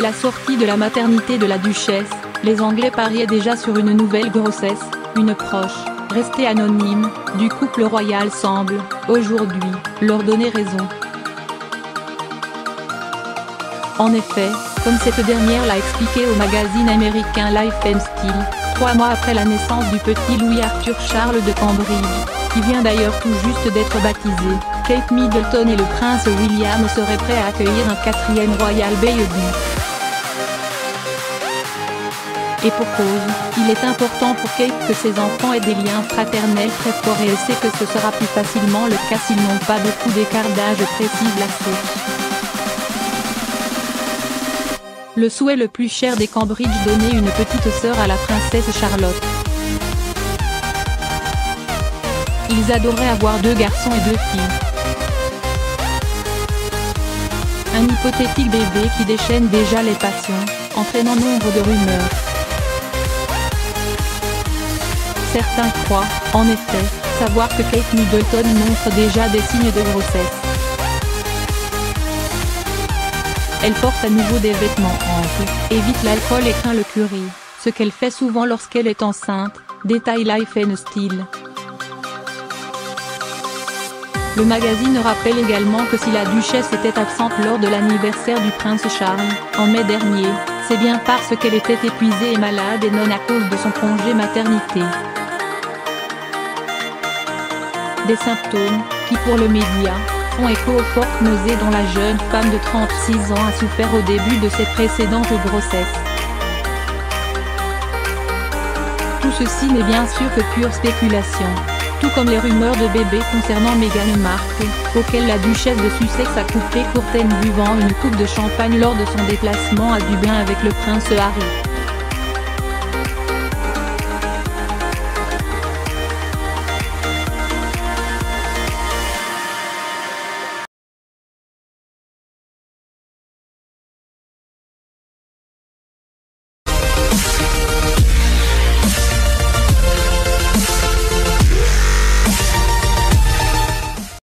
la sortie de la maternité de la duchesse, les Anglais pariaient déjà sur une nouvelle grossesse. Une proche, restée anonyme, du couple royal semble, aujourd'hui, leur donner raison. En effet, comme cette dernière l'a expliqué au magazine américain Life & Style, 3 mois après la naissance du petit Louis Arthur Charles de Cambridge, qui vient d'ailleurs tout juste d'être baptisé, Kate Middleton et le prince William seraient prêts à accueillir un 4e royal baby. Et pour cause, il est important pour Kate que ses enfants aient des liens fraternels très forts et elle sait que ce sera plus facilement le cas s'ils n'ont pas beaucoup d'écart d'âge, précise la source. Le souhait le plus cher des Cambridge, donner une petite sœur à la princesse Charlotte. Ils adoraient avoir 2 garçons et 2 filles. Un hypothétique bébé qui déchaîne déjà les passions, entraînant nombre de rumeurs. Certains croient, en effet, savoir que Kate Middleton montre déjà des signes de grossesse. Elle porte à nouveau des vêtements amples, évite l'alcool et craint le curry, ce qu'elle fait souvent lorsqu'elle est enceinte, détaille Life & Style. Le magazine rappelle également que si la duchesse était absente lors de l'anniversaire du prince Charles, en mai dernier, c'est bien parce qu'elle était épuisée et malade et non à cause de son congé maternité. Des symptômes, qui pour le média, font écho aux fortes nausées dont la jeune femme de 36 ans a souffert au début de ses précédentes grossesses. Tout ceci n'est bien sûr que pure spéculation. Tout comme les rumeurs de bébés concernant Meghan Markle, auxquelles la duchesse de Sussex a coupé court en buvant une coupe de champagne lors de son déplacement à Dublin avec le prince Harry.